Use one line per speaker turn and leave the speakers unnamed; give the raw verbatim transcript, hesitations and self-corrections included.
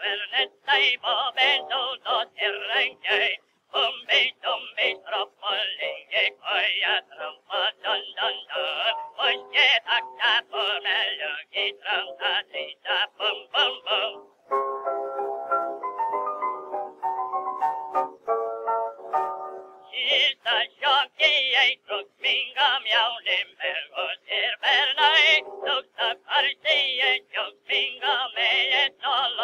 verne stai momento no ti ranche Tumbi, tumbi, troppo linghe, poi a troppo don don don. Poi che taccato meglio che trompati da bum bum bum. Ci sta sciocchi e truc minga miau limbergo sir bernai. Tutta parti e gioc minga me e no lo